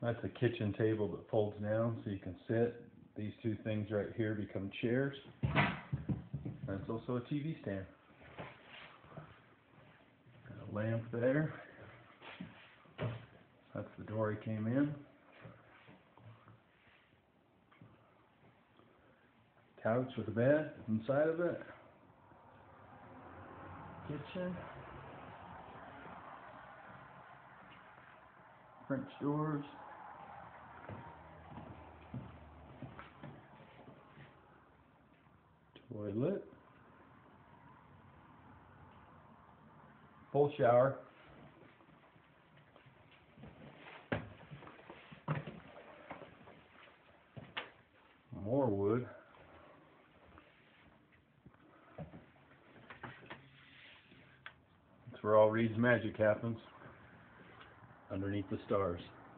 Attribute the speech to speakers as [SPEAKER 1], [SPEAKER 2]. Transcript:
[SPEAKER 1] That's a kitchen table that folds down so you can sit. These two things right here become chairs. That's also a TV stand. Got a lamp there. That's the door he came in. Couch with a bed inside of it. Kitchen. French doors. Toilet. Full shower. More wood. That's where all Reed's magic happens. Underneath the stars.